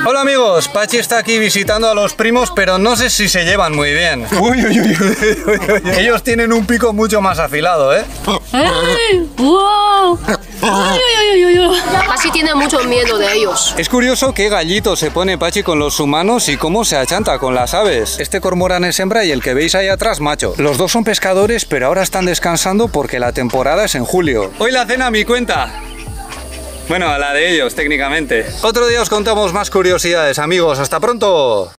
Hola amigos, Pachi está aquí visitando a los primos, pero no sé si se llevan muy bien. Uy, uy, uy, uy, uy. Ellos tienen un pico mucho más afilado, ¿eh? ¡Ay! ¡Wow! ¡Ay, ay, ay, ay, ay! Pachi tiene mucho miedo de ellos. Es curioso qué gallito se pone Pachi con los humanos y cómo se achanta con las aves. Este cormorán es hembra y el que veis ahí atrás macho. Los dos son pescadores, pero ahora están descansando porque la temporada es en julio. Hoy la cena a mi cuenta. Bueno, a la de ellos, técnicamente. Otro día os contamos más curiosidades, amigos. ¡Hasta pronto!